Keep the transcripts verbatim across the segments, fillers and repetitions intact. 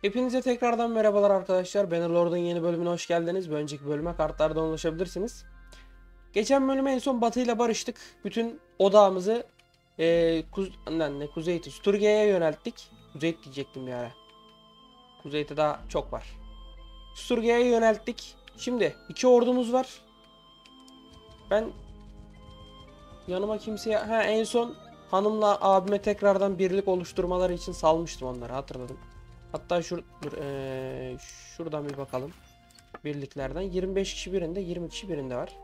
Hepinize tekrardan merhabalar arkadaşlar. Bannerlord'un yeni bölümüne hoş geldiniz. Bir önceki bölüme kartlardan ulaşabilirsiniz. Geçen bölüme en son Batı ile barıştık. Bütün odağımızı ee, kuz lan ne Kuzey'ti? Sturge'ye yönelttik. Kuzey diyecektim bir ara. Kuzey'de daha çok var. Sturge'ye yönelttik. Şimdi iki ordumuz var. Ben yanıma kimseye ha en son hanımla abime tekrardan birlik oluşturmaları için salmıştım onları, hatırladım. Hatta şur dur, ee, şuradan bir bakalım. Birliklerden yirmi beş kişi birinde, yirmi kişi birinde var.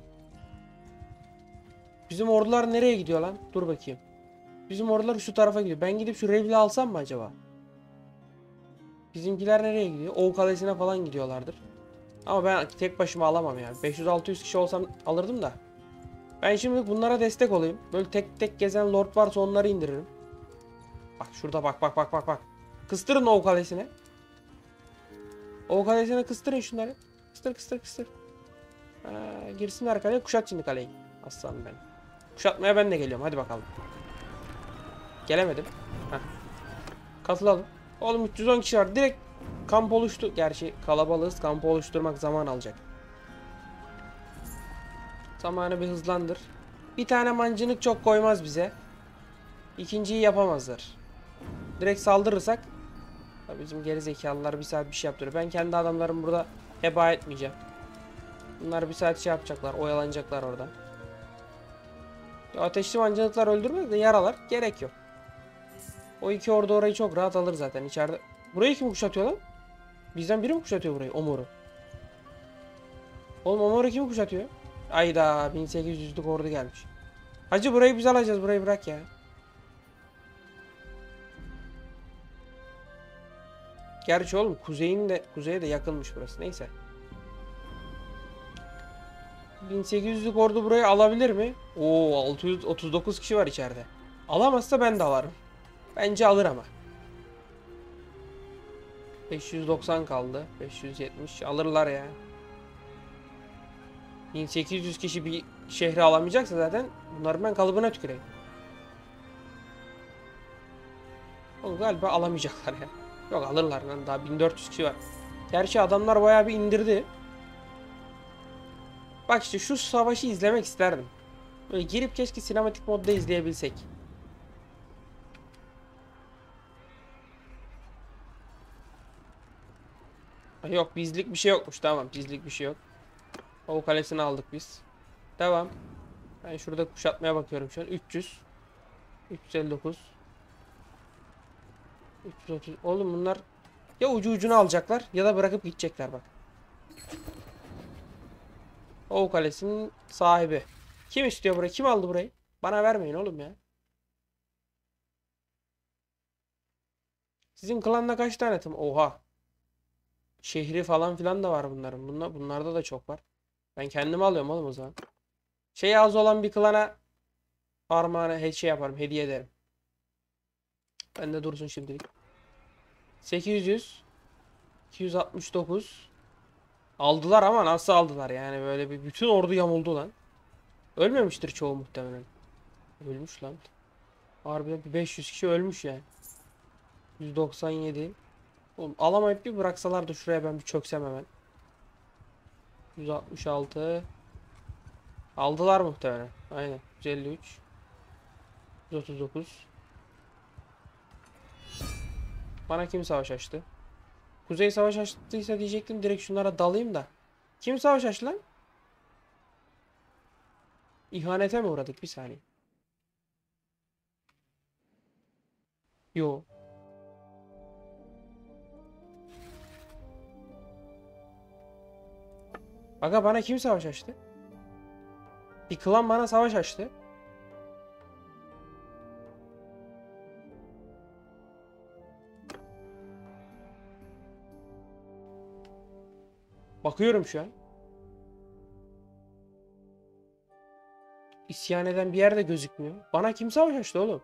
Bizim ordular nereye gidiyor lan? Dur bakayım. Bizim ordular şu tarafa gidiyor. Ben gidip şu Revli alsam mı acaba? Bizimkiler nereye gidiyor? Oğu Kalesi'ne falan gidiyorlardır. Ama ben tek başıma alamam yani. beş yüz altı yüz kişi olsam alırdım da. Ben şimdi bunlara destek olayım. Böyle tek tek gezen lord varsa onları indiririm. Bak şurada, bak bak bak bak bak. Kıstırın Oğu Kalesi'ne. Oğu Kalesi'ne kıstırın şunları. Kıstır kıstır kıstır. Ha, girsinler kaleye, kuşat şimdi kaleyi. Aslanım benim. Kuşatmaya ben de geliyorum, hadi bakalım. Gelemedim. Heh. Katılalım. Oğlum üç yüz on kişi var. Direkt kamp oluştu. Gerçi kalabalığız. Kamp oluşturmak zaman alacak. Zamanı bir hızlandır. Bir tane mancınık çok koymaz bize. İkinciyi yapamazlar. Direkt saldırırsak bizim geri zekalılar bir saat bir şey yaptırıyor. Ben kendi adamlarımı burada heba etmeyeceğim. Bunlar bir saat şey yapacaklar. Oyalanacaklar orada. Ya ateşli mancınıklar öldürmez de yaralar. Gerek yok. O iki ordu orayı çok rahat alır zaten içeride. Burayı kim kuşatıyor lan? Bizden biri mi kuşatıyor burayı? Omur'u. Oğlum Omur'u kim kuşatıyor? Ayda bin sekiz yüzlük ordu gelmiş. Hacı burayı biz alacağız, burayı bırak ya. Gerçi oğlum kuzeyin de kuzeye de yakınmış burası. Neyse. bin sekiz yüzlük ordu burayı alabilir mi? Oo, altı yüz otuz dokuz kişi var içeride. Alamazsa ben de alırım. Bence alır ama. beş yüz doksan kaldı. beş yüz yetmiş alırlar ya. bin sekiz yüz kişi bir şehri alamayacaksa zaten bunları ben kalıbına tüküreyim. Oğlum galiba alamayacaklar ya. Yok, alırlar lan, daha bin dört yüz kişi var. Gerçi adamlar bayağı bir indirdi. Bak işte şu savaşı izlemek isterdim. Böyle girip keşke sinematik modda izleyebilsek. Yok, bizlik bir şey yokmuş, tamam, bizlik bir şey yok. O kalesini aldık biz. Devam. Ben şurada kuşatmaya bakıyorum şu an. üç yüz. üç yüz elli dokuz. üç yüz otuz. Oğlum bunlar ya ucu ucuna alacaklar ya da bırakıp gidecekler bak. O kalesinin sahibi. Kim istiyor burayı? Kim aldı burayı? Bana vermeyin oğlum ya. Sizin klanda kaç tane tım? Oha. Şehri falan filan da var bunların. Bunlar, bunlarda da çok var. Ben kendimi alıyorum oğlum o zaman. Şey az olan bir klana armağanı he şey yaparım. Hediye ederim. Ben de dursun şimdilik. sekiz yüz. iki yüz altmış dokuz. Aldılar ama nasıl aldılar yani, böyle bir bütün ordu yamuldu lan. Ölmemiştir çoğu muhtemelen. Ölmüş lan. Harbiden bir beş yüz kişi ölmüş yani. yüz doksan yedi. Oğlum alamayıp bir bıraksalar da şuraya ben bir çöksem hemen. yüz altmış altı. Aldılar muhtemelen. Aynen. yüz elli üç. yüz otuz dokuz. Bana kim savaş açtı? Kuzey savaş açtıysa diyecektim direkt şunlara dalayım da. Kim savaş açtı lan? İhanete mi uğradık? Bir saniye. Yo. Aga bana kim savaş açtı? Bir klan bana savaş açtı. Bakıyorum şu an. İsyan eden bir yerde gözükmüyor. Bana kim savaş açtı oğlum?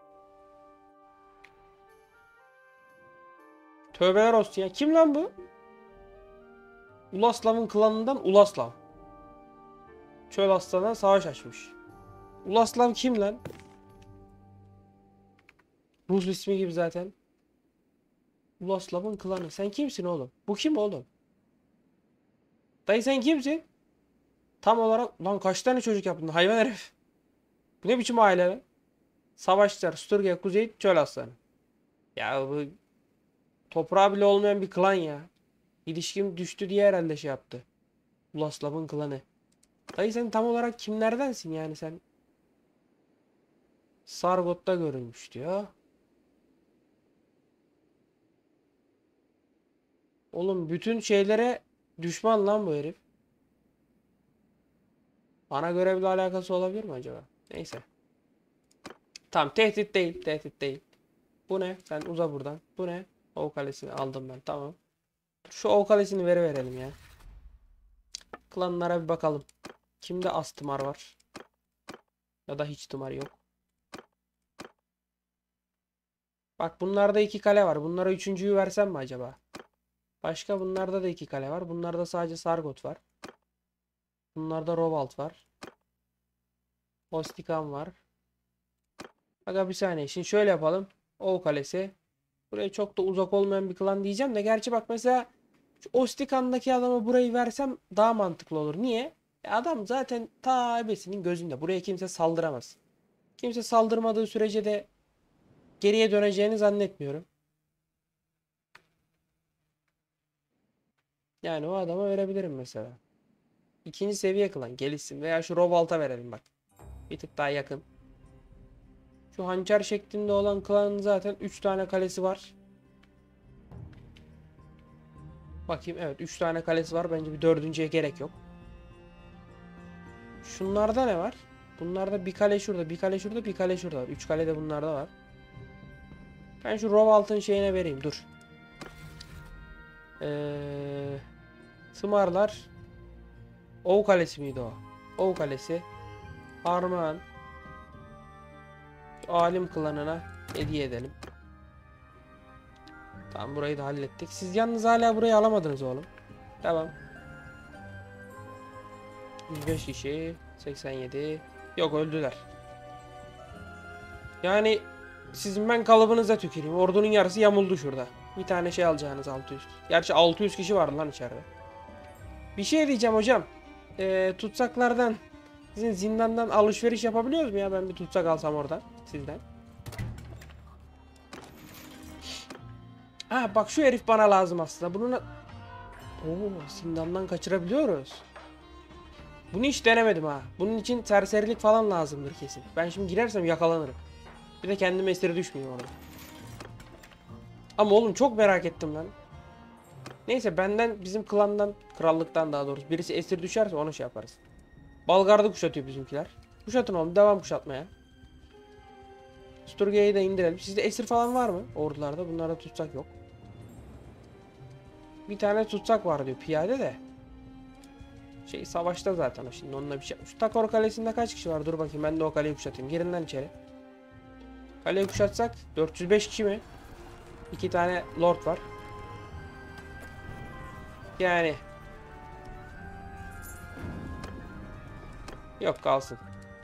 Tövbeler olsun ya. Kim lan bu? Ulaslav'ın klanından Ulaslav. Çöl Aslan'a savaş açmış. Ulaslav kim lan? Rus ismi gibi zaten. Uloslav'ın klanı. Sen kimsin oğlum? Bu kim oğlum? Dayı sen kimsin? Tam olarak lan kaç tane çocuk yaptın hayvan herif. Bu ne biçim aile be? Savaşçılar, Sturge, Kuzey, Çöl Aslanı. Ya bu toprağı bile olmayan bir klan ya. İlişkim düştü diye herhalde şey yaptı. Uloslav'ın klanı. Dayı sen tam olarak kimlerdensin yani sen? Sargot'ta görülmüş diyor. Oğlum bütün şeylere düşman lan bu herif. Ana görevle alakası olabilir mi acaba? Neyse. Tamam tehdit değil. Tehdit değil. Bu ne? Sen uza buradan. Bu ne? O kalesini aldım ben. Tamam. Şu O kalesini veri verelim ya. Klanlara bir bakalım. Kimde az tımar var? Ya da hiç tımar yok. Bak bunlarda iki kale var. Bunlara üçüncüyü versem mi acaba? Başka bunlarda da iki kale var. Bunlarda sadece Sargot var. Bunlarda Rovalt var. Ostikan var. Aga bir saniye. Şimdi şöyle yapalım. O kalesi. Buraya çok da uzak olmayan bir klan diyeceğim de. Gerçi bak mesela şu Ostikan'daki adama burayı versem daha mantıklı olur. Niye? E adam zaten ta ebesinin gözünde. Buraya kimse saldıramaz. Kimse saldırmadığı sürece de geriye döneceğini zannetmiyorum. Yani o adama verebilirim mesela. İkinci seviye klan gelişsin. Veya şu Robalt'a verelim bak. Bir tık daha yakın. Şu hançer şeklinde olan klanın zaten üç tane kalesi var. Bakayım evet üç tane kalesi var. Bence bir dördüncüye gerek yok. Şunlarda ne var? Bunlarda bir kale şurada, bir kale şurada, bir kale şurada var. üç kale de bunlarda var. Ben şu Rovalt'ın şeyine vereyim. Dur. Ee, Tımarlar. Ov Kalesi miydi o? Ov Kalesi. Armağan. Alim klanına hediye edelim. Tamam burayı da hallettik. Siz yalnız hala burayı alamadınız oğlum. Tamam. yüz beş kişi. seksen yedi. Yok öldüler. Yani sizin ben kalıbınıza tüküreyim. Ordunun yarısı yamuldu şurada. Bir tane şey alacağınız altı yüz. Gerçi altı yüz kişi vardı lan içeride. Bir şey diyeceğim hocam. Ee, tutsaklardan sizin zindandan alışveriş yapabiliyoruz mu ya? Ben bir tutsak alsam oradan sizden. Ha bak şu herif bana lazım aslında. Bunun Oo, zindandan kaçırabiliyoruz. Bunu hiç denemedim ha. Bunun için serserilik falan lazımdır kesin. Ben şimdi girersem yakalanırım. Bir de kendime esiri düşmeyeyim orada. Ama oğlum çok merak ettim lan. Neyse benden bizim klandan, krallıktan daha doğrusu birisi esir düşerse onu şey yaparız. Balgardı kuşatıyor bizimkiler. Kuşatın oğlum devam kuşatmaya. Sturge'yi de indirelim. Sizde esir falan var mı ordularda? Bunlarda tutsak yok. Bir tane tutsak var diyor piyade de. Şey savaşta zaten o şimdi onunla bir şey yapmış. Takor kalesinde kaç kişi var? Dur bakayım ben de o kaleyi kuşatayım. Girin lan içeri. Kaleyi kuşatsak dört yüz beş kişi mi? İki tane lord var. Yani. Yok kalsın.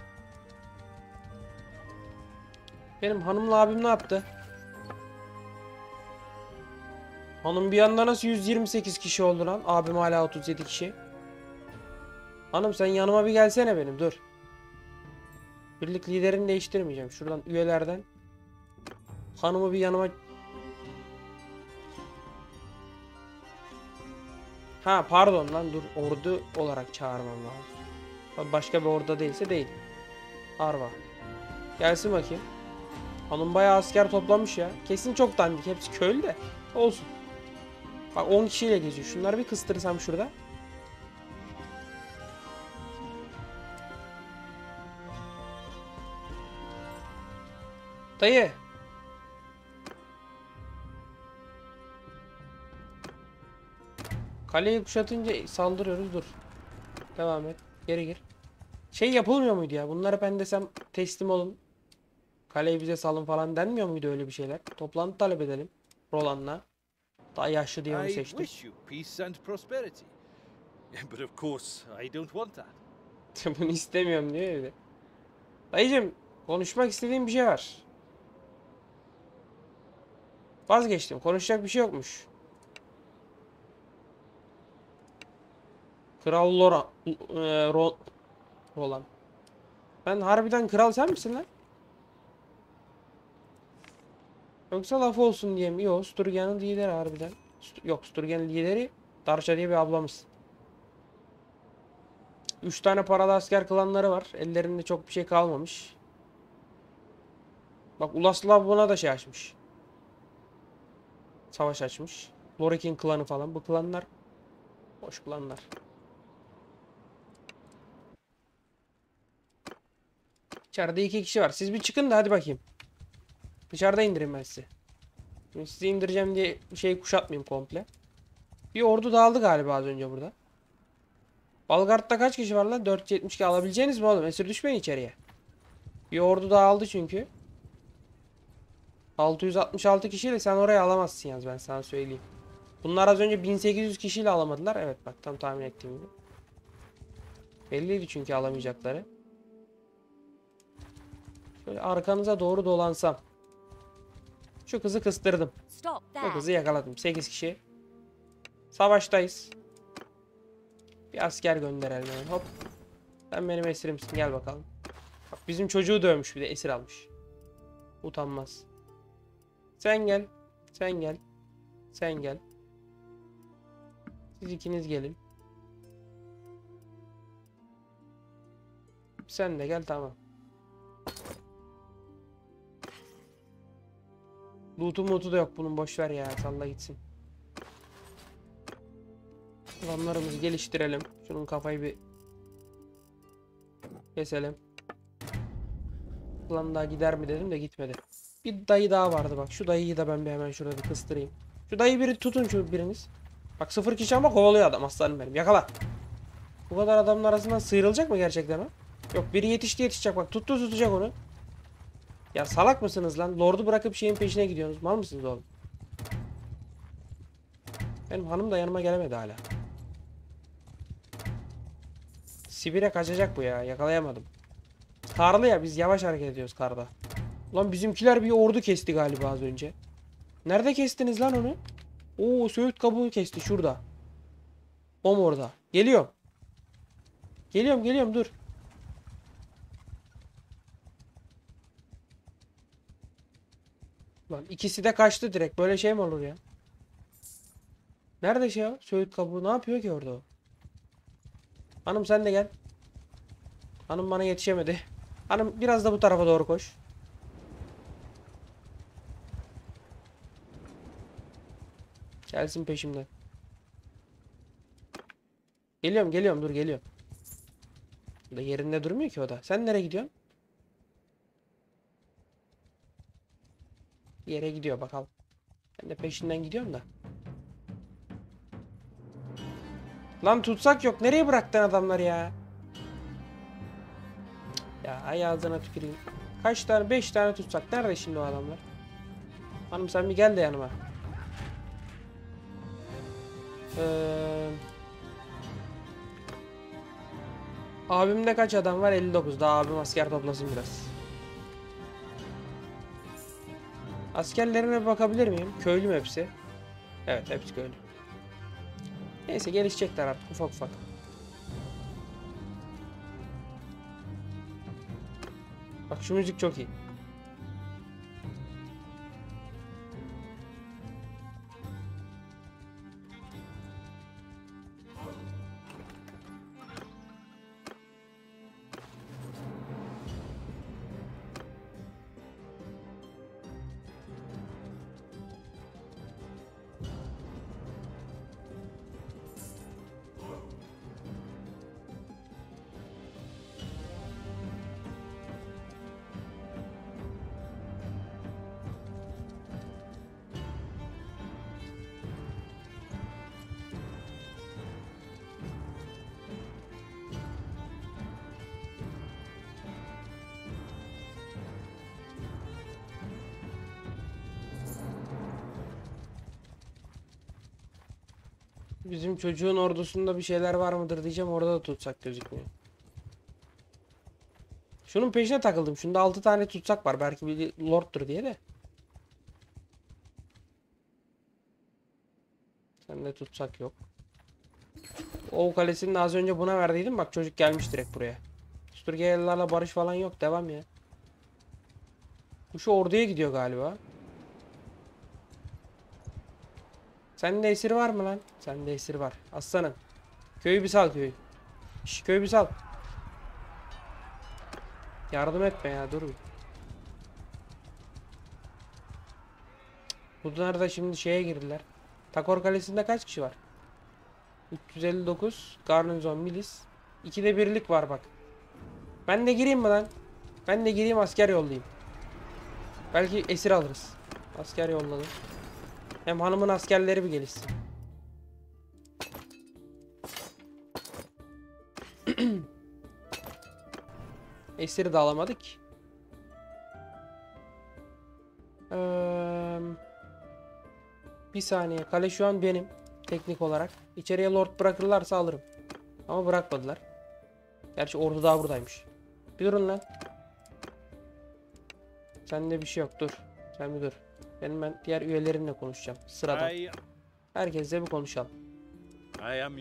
Benim hanımla abim ne yaptı? Hanım bir anda nasıl yüz yirmi sekiz kişi oldu lan? Abim hala otuz yedi kişi. Hanım sen yanıma bir gelsene benim dur. Birlik liderini değiştirmeyeceğim. Şuradan üyelerden. Hanımı bir yanıma... Ha pardon lan dur. Ordu olarak çağırmam lazım. Başka bir ordu değilse değil. Arva. Gelsin bakayım. Hanım bayağı asker toplamış ya. Kesin çok dandik. Hepsi köylü de. Olsun. Bak on kişiyle geziyor. Şunları bir kıstırsam şurada. Dayı. Kaleyi kuşatınca saldırıyoruz. Dur. Devam et. Geri gir. Şey yapılmıyor muydu ya? Bunları ben desem teslim olun. Kaleyi bize salın falan denmiyor muydu öyle bir şeyler? Toplantı talep edelim. Roland'la. Daha yaşlı diye onu I seçtim. wish you peace and prosperity. But of course, I don't want that. Bunu istemiyorum diyor öyle. Dayıcım konuşmak istediğim bir şey var. Vazgeçtim. Konuşacak bir şey yokmuş. Kral Lora, e, Ro, Roland. Ben harbiden kral sen misin lan? Yoksa laf olsun diye mi? Yok, Sturgen'in lideri harbiden. St Yok, Sturgen'in lideri Darça diye bir ablamız. Üç tane paralı asker klanları var. Ellerinde çok bir şey kalmamış. Bak Ulaslav buna da şey açmış. Savaş açmış. Lorik'in klanı falan. Bu klanlar boş klanlar. İçeride iki kişi var. Siz bir çıkın da hadi bakayım. Dışarıda indireyim ben sizi. Şimdi sizi indireceğim diye bir şey kuşatmayayım komple. Bir ordu dağıldı galiba az önce burada. Balgard'da kaç kişi var lan? dört yüz yetmiş iki alabileceğiniz mi oğlum? Esir düşmeyin içeriye. Bir ordu dağıldı çünkü. altı yüz altmış altı kişiyle sen orayı alamazsın yaz, ben sana söyleyeyim. Bunlar az önce bin sekiz yüz kişiyle alamadılar. Evet bak, tam tahmin ettiğim gibi. Belliydi çünkü alamayacakları. Şöyle arkanıza doğru dolansam. Şu kızı kıstırdım. Bu kızı yakaladım. sekiz kişi. Savaştayız. Bir asker gönderelim yani. Hop. Sen benim esirimsin, gel bakalım. Bak bizim çocuğu dövmüş, bir de esir almış. Utanmaz. Sen gel. Sen gel. Sen gel. Siz ikiniz gelin. Sen de gel, tamam. Loot'u mutu da yok bunun, boş ver ya, salla gitsin. Adamlarımızı geliştirelim. Şunun kafayı bir keselim. Ulan daha gider mi dedim de gitmedi. Bir dayı daha vardı bak. Şu dayıyı da ben bir hemen şurada bir kıstırayım. Şu dayı biri tutun, şu biriniz. Bak sıfır kişi ama kovalıyor adam, aslanım benim. Yakala. Bu kadar adamın arasından sıyrılacak mı gerçekten o? Yok, biri yetişti yetişecek bak. Tuttu tutacak onu. Ya salak mısınız lan? Lord'u bırakıp şeyin peşine gidiyorsunuz. Mal mısınız oğlum? Benim hanım da yanıma gelemedi hala. Sibir'e kaçacak bu ya. Yakalayamadım. Karlı ya, biz yavaş hareket ediyoruz karda. Lan bizimkiler bir ordu kesti galiba az önce. Nerede kestiniz lan onu? Oo, Söğüt kabuğu kesti şurada. Bom orada. Geliyorum. Geliyorum geliyorum, dur. Lan ikisi de kaçtı direkt. Böyle şey mi olur ya? Nerede şey o? Söğüt kabuğu ne yapıyor ki orada o? Hanım sen de gel. Hanım bana yetişemedi. Hanım biraz da bu tarafa doğru koş. Gelsin peşimden. Geliyorum geliyorum, dur geliyorum. Da yerinde durmuyor ki o da. Sen nereye gidiyorsun? Bir yere gidiyor bakalım. Ben de peşinden gidiyorum da. Lan tutsak yok. Nereye bıraktın adamları ya? Ya ay ağzına tüküreyim. Kaç tane? Beş tane tutsak. Nerede şimdi o adamlar? Hanım sen bir gel de yanıma. Ee, abimde kaç adam var? elli dokuz. Daha abim asker toplasın biraz. Askerlerine bakabilir miyim? Köylü mü hepsi? Evet, hepsi köylü. Neyse, gelişecekler artık ufak ufak. Bak şu müzik çok iyi. Bizim çocuğun ordusunda bir şeyler var mıdır diyeceğim, orada da tutsak gözükmüyor. Şunun peşine takıldım. Şunda altı tane tutsak var. Belki bir lordtur diye de. Sende tutsak yok. O kalesini de az önce buna verdiydim. Bak çocuk gelmiş direkt buraya. Sturgeyalılarla barış falan yok. Devam ya. Bu şu orduya gidiyor galiba. Sende esir var mı lan? Sende esir var. Aslanım. Köyü bir sal köyü. Şş, köyü bir sal. Yardım etme ya, dur. Bunlar da şimdi şeye girdiler. Takor Kalesi'nde kaç kişi var? üç yüz elli dokuz Garnizon Milis. ikide birlik var bak. Ben de gireyim mi lan? Ben de gireyim, asker yollayayım. Belki esir alırız. Asker yolladım. Hem hanımın askerleri bir gelişsin. Esiri de alamadık. Ee, bir saniye. Kale şu an benim. Teknik olarak. İçeriye lord bırakırlarsa alırım. Ama bırakmadılar. Gerçi ordu daha buradaymış. Bir durun lan. Sende bir şey yok. Dur. Sen bir dur. Benim ben diğer üyelerimle konuşacağım. Sıradan. I, Herkesle bir konuşalım. I am.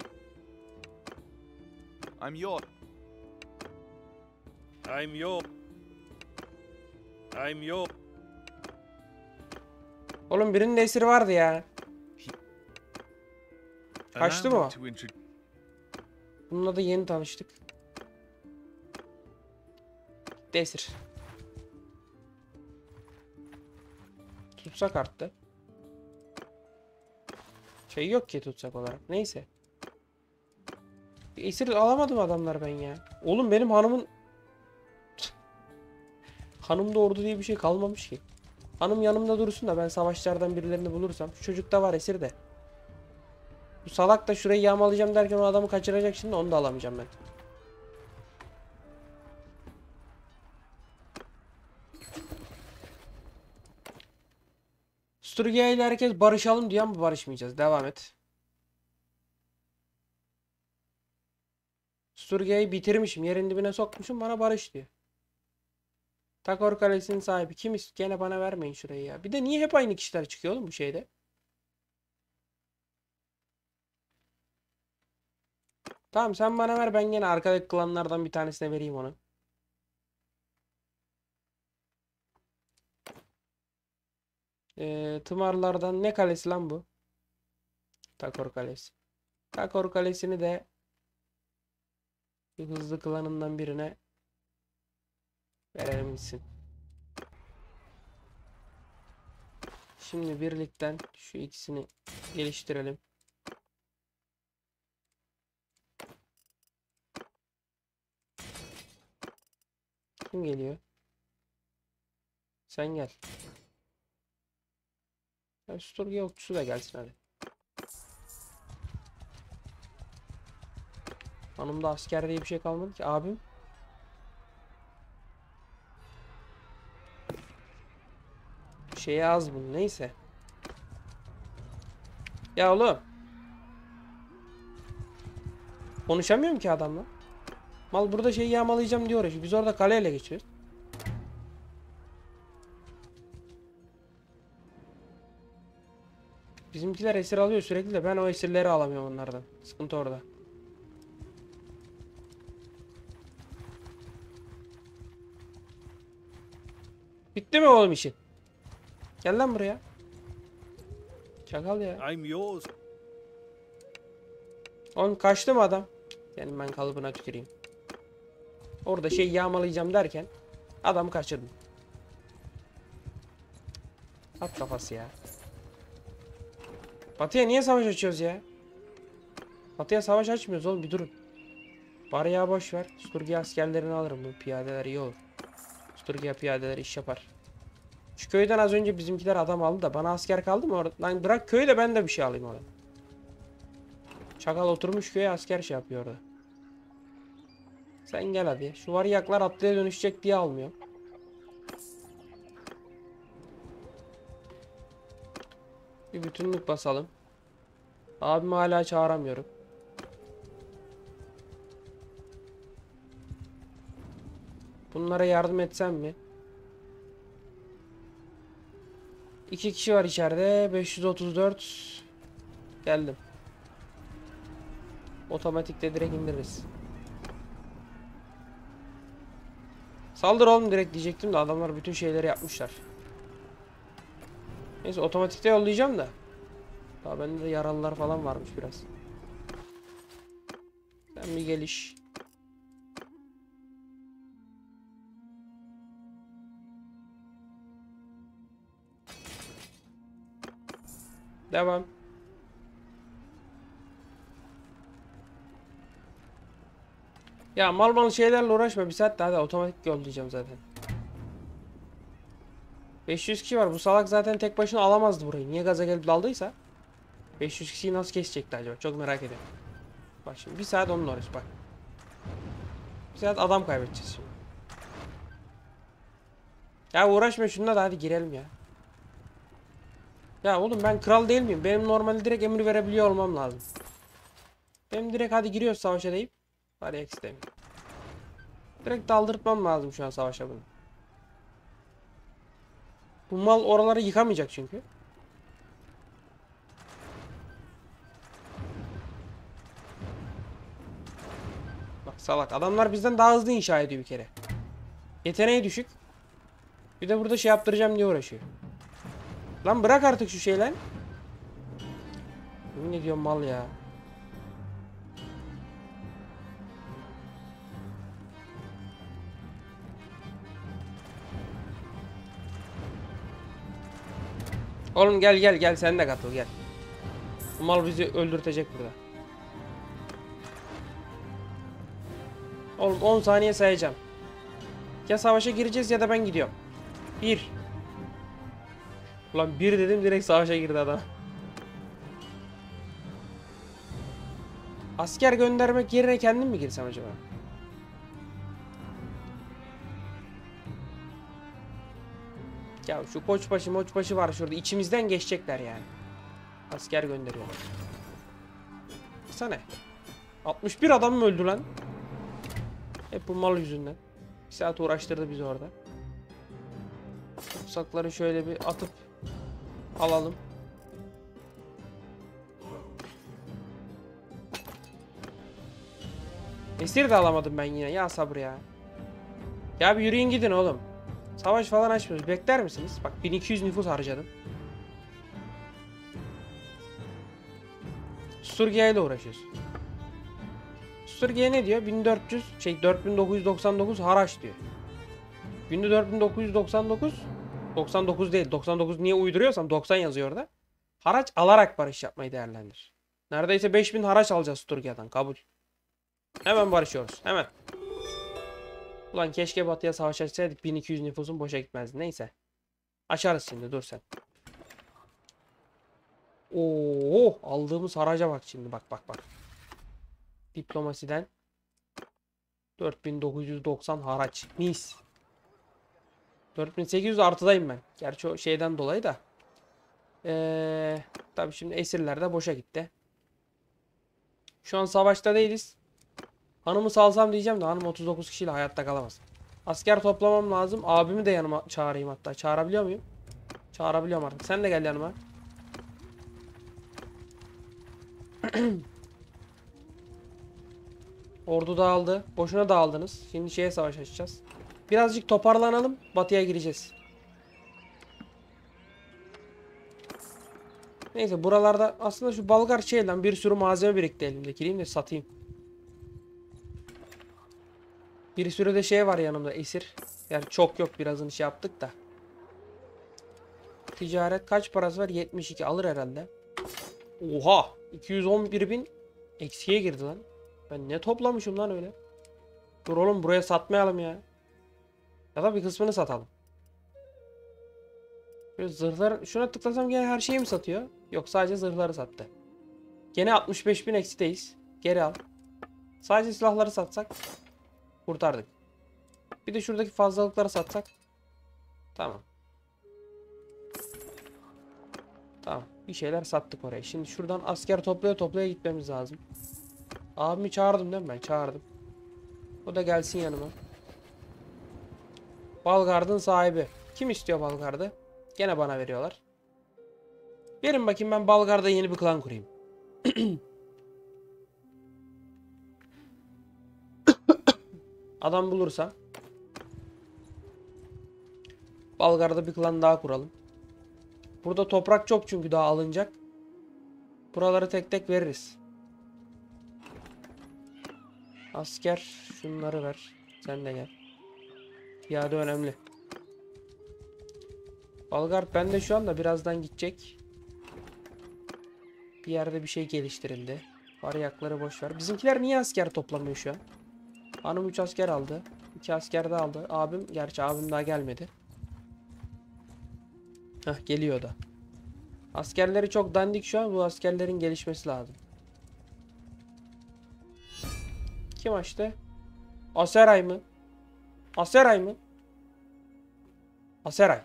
I'm your. I'm your. I'm your. Oğlum birinin de esiri vardı ya. Kaçtı mı o? Allow me to intro- Bununla da yeni tanıştık. Gitti esir. Tutsak arttı. Şey yok ki tutsak olarak. Neyse. Bir esir alamadım adamlar ben ya. Oğlum benim hanımın... Hanımda ordu diye bir şey kalmamış ki. Hanım yanımda dursun da ben savaşlardan birilerini bulursam. Şu çocuk da var esir de. Bu salak da şurayı yağmalayacağım derken o adamı kaçıracak, şimdi onu da alamayacağım ben. Sturgia ile herkes barışalım diyor ama barışmayacağız. Devam et. Sturgia'yı bitirmişim. Yerin dibine sokmuşum. Bana barış diyor. Takor Kalesi'nin sahibi. Kim ist- Gene bana vermeyin şurayı ya. Bir de niye hep aynı kişiler çıkıyor oğlum bu şeyde? Tamam sen bana ver, ben gene arkadaki klanlardan bir tanesine vereyim onu. Ee, tımarlardan ne kalesi lan bu? Takor Kalesi. Takor Kalesi'ni de bir hızlı klanından birine verelim gitsin. Şimdi birlikten şu ikisini geliştirelim. Kim geliyor? Sen gel. Ya Sturgia okçusu da gelsin hadi. Hanımda asker diye bir şey kalmadı ki abim. Şeye az bunun, neyse. Ya oğlum. Konuşamıyorum ki adamla. Mal burada şeyi yağmalayacağım diyor. Biz orada kaleyle geçiyoruz. Bizimkiler esir alıyor sürekli de ben o esirleri alamıyorum onlardan. Sıkıntı orada. Bitti mi oğlum işin? Gel lan buraya. Çakal ya. I'm yours. Oğlum kaçtı mı adam? Senin ben kalıbına tüküreyim. Orada şey yağmalayacağım derken adamı kaçırdım. At kafası ya. Batı'ya niye savaş açıyoruz ya? Batı'ya savaş açmıyoruz oğlum, bir durun. Bari ya boş ver. Sturgia askerlerini alırım, bu piyadeler iyi olur. Sturgia piyadeleri iş yapar. Şu köyden az önce bizimkiler adam aldı da bana asker kaldı mı orada? Lan bırak köyü de ben de bir şey alayım orada. Çakal oturmuş köye asker şey yapıyor orada. Sen gel hadi. Şu varyaklar atlıya dönüşecek diye almıyor. Bir bütünlük basalım. Abimi hala çağıramıyorum. Bunlara yardım etsem mi? İki kişi var içeride. beş yüz otuz dört. Geldim. Otomatikte direkt indiririz. Saldır oğlum direkt diyecektim de adamlar bütün şeyleri yapmışlar. Neyse otomatikte yollayacağım da. Daha bende de yaralılar falan varmış biraz. Sen bir geliş. Devam. Ya mal mal şeylerle uğraşma. Bir saat daha da otomatik yollayacağım zaten. beş yüz kişi var. Bu salak zaten tek başına alamazdı burayı. Niye gaza gelip daldıysa. beş yüz kişiyi nasıl kesecekti acaba? Çok merak ediyorum. Bak şimdi bir saat onunla uğraş bak. Bir saat adam kaybedeceğiz şimdi. Ya uğraşma şununla da hadi girelim ya. Ya oğlum ben kral değil miyim? Benim normalde direkt emir verebiliyor olmam lazım. Benim direkt hadi giriyoruz savaşa deyip. Bari eksteyim. Direkt daldırtmam lazım şu an savaşa bunu. Bu mal oraları yıkamayacak çünkü. Bak salak adamlar bizden daha hızlı inşa ediyor bir kere. Yeteneği düşük. Bir de burada şey yaptıracağım diye uğraşıyor. Lan bırak artık şu şeyler. Ne diyorum mal ya. Oğlum gel gel gel sen de katıl gel. Bu mal bizi öldürtecek burada. Oğlum on saniye sayacağım. Ya savaşa gireceğiz ya da ben gidiyorum. Bir. Ulan bir dedim direkt savaşa girdi adam. Asker göndermek yerine kendim mi girsem acaba? Ya şu koçbaşı moçbaşı var şurada içimizden geçecekler yani. Asker gönderiyorlar. Sana. altmış bir adam mı öldü lan? Hep bu mal yüzünden. Bir saat uğraştırdı bizi orada. Tutsakları şöyle bir atıp alalım. Esir de alamadım ben yine. Ya sabır ya. Ya bir yürüyün gidin oğlum. Savaş falan açmıyoruz. Bekler misiniz? Bak bin iki yüz nüfus harcadım. Susturgiye ile uğraşıyoruz. Susturgiye ne diyor? bin dört yüz şey dört bin dokuz yüz doksan dokuz haraç diyor. Günde dört bin dokuz yüz doksan dokuz doksan dokuz değil. doksan dokuz niye uyduruyorsam doksan yazıyor orada. Haraç alarak barış yapmayı değerlendir. Neredeyse beş bin haraç alacağız Susturgiye'den. Kabul. Hemen barışıyoruz. Hemen. Ulan keşke Batı'ya savaş açsaydık bin iki yüz nüfusun boşa gitmezdi. Neyse. Açarız şimdi dur sen. Oo, aldığımız haraca bak şimdi bak bak bak. Diplomasiden dört bin dokuz yüz doksan haraç. Mis. dört bin sekiz yüz artıdayım ben. Gerçi o şeyden dolayı da. Ee, tabii şimdi esirler de boşa gitti. Şu an savaşta değiliz. Hanımı salsam diyeceğim de hanım otuz dokuz kişiyle hayatta kalamaz. Asker toplamam lazım. Abimi de yanıma çağırayım hatta. Çağırabiliyor muyum? Çağırabiliyorum artık. Sen de gel yanıma. Ordu dağıldı. Boşuna dağıldınız. Şimdi şeye savaş açacağız. Birazcık toparlanalım. Batıya gireceğiz. Neyse buralarda aslında şu Balgar şeyden bir sürü malzeme birikti elimde. Gireyim de satayım. Bir sürü de şey var yanımda esir. Yani çok yok birazını şey yaptık da. Ticaret kaç parası var? yetmiş iki alır herhalde. Oha! iki yüz on bir bin eksiye girdi lan. Ben ne toplamışım lan öyle. Dur oğlum buraya satmayalım ya. Ya da bir kısmını satalım. Böyle zırhlar şuna tıklasam gene her şeyi mi satıyor? Yok sadece zırhları sattı. Gene altmış beş bin eksideyiz. Geri al. Sadece silahları satsak kurtardık. Bir de şuradaki fazlalıkları satsak. Tamam. Tamam. Bir şeyler sattık oraya. Şimdi şuradan asker toplaya toplaya gitmemiz lazım. Abimi çağırdım değil mi ben? Çağırdım. O da gelsin yanıma. Balgard'ın sahibi. Kim istiyor Balgard'ı? Gene bana veriyorlar. Verin bakayım ben Balgard'a yeni bir klan kurayım. Adam bulursa Balgar'da bir klan daha kuralım. Burada toprak çok çünkü daha alınacak. Buraları tek tek veririz. Asker şunları ver. Sen de gel. Piyade önemli. Balgar bende şu anda birazdan gidecek. Bir yerde bir şey geliştirildi. Varyakları boş ver. Bizimkiler niye asker toplamıyor şu an? Hanım üç asker aldı. iki asker de aldı. Abim, gerçi abim daha gelmedi. Heh, geliyor da. Askerleri çok dandik şu an. Bu askerlerin gelişmesi lazım. Kim açtı? Aseray mı? Aseray mı? Aseray.